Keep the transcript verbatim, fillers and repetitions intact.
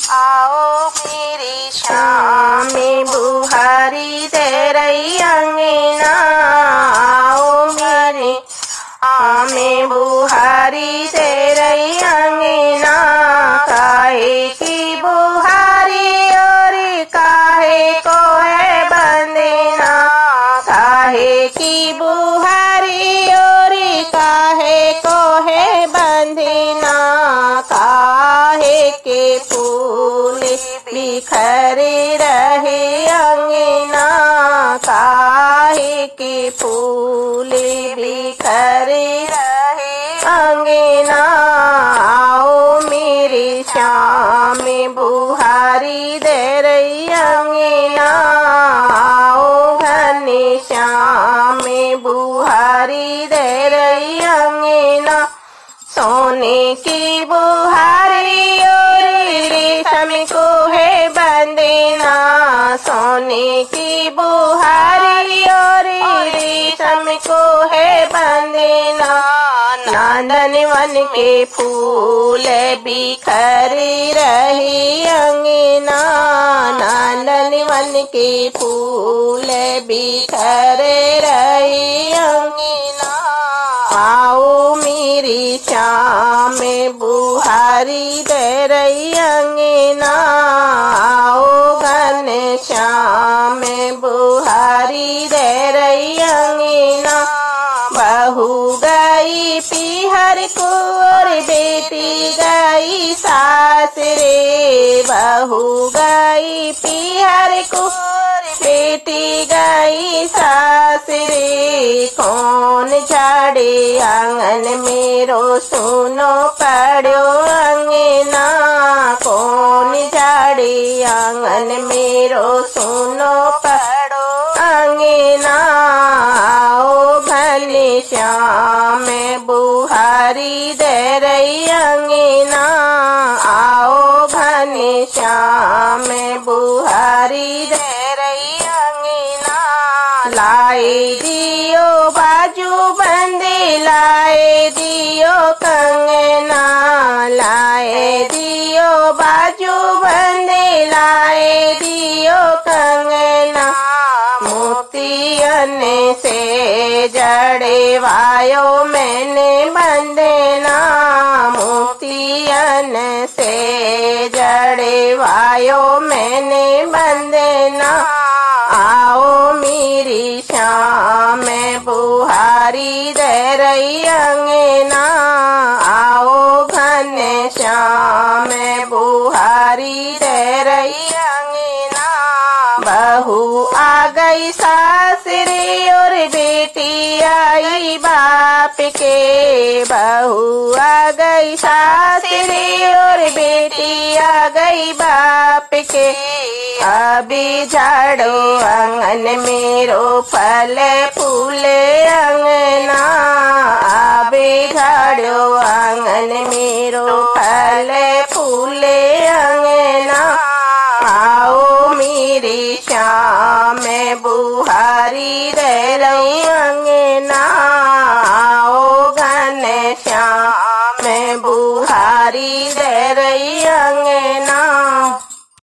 आओ मेरी शाम में बुहारी दे रही अंगना, आओ मेरी आमे बुहारी दे रही अंगना। काहे की बुहारी और काहे को है बंदना, काहे की बुहारी और काहे को है बंदना। काहे के फूल बिखरे रहे अंगना, काहे के फूल बिखरे रहे अंगना। आओ मेरी शाम में बुहारी दे रही अंगना, आओ घने श्याम में बुहारी दे रही अंगना। सोने की बुहारी और रेशम को है बंदना, सोने की बुहारी और रेशम को है बंदना। नांदन वन के फूल बिखरे रहे अंगना, नांदन वन के फूल बिखरे रहे अंगना। आओ मेरी शाम में बुहारी दे रही अंगना, आओ घने श्याम में बुहारी दे रही अंगना। बहू गई पीहर को और बेटी गई सासरे, बहू गई पीहर को बेटी गई सासरे। कौन झाड़े आंगन मेरो सुनो पड़ो अंगना, कौन झाड़े आंगन मेरो सुनो पड़ो अंगना। आओ घने श्याम में बुहारी दे रही अंगना, आओ घने श्याम में बुहारी दे रही अंगना। लाए दियो बाजू बंदी, लाए दियो कंगना, लाए दियो बाजू बंदी, लाए दियो कंगना। मोतियन से जड़े वायो मैंने बंदना, मोतियन से जड़े वायो मैंने बंदना। आओ मेरी शाम में बुहारी दे रही अंगना, आओ घने श्याम में बुहारी दे रही अंगना। बहू आ गई सासरे और बेटी आई बाप के, बहू आ गई सासरे और बेटी आ गई बाप के। अभी झाड़ो आंगन मेरो फल फूले अंगना, अभी झाड़ो आंगन मेरो फल फूले अंगना। आओ मेरी शाम में बुहारी दे रही अंगना।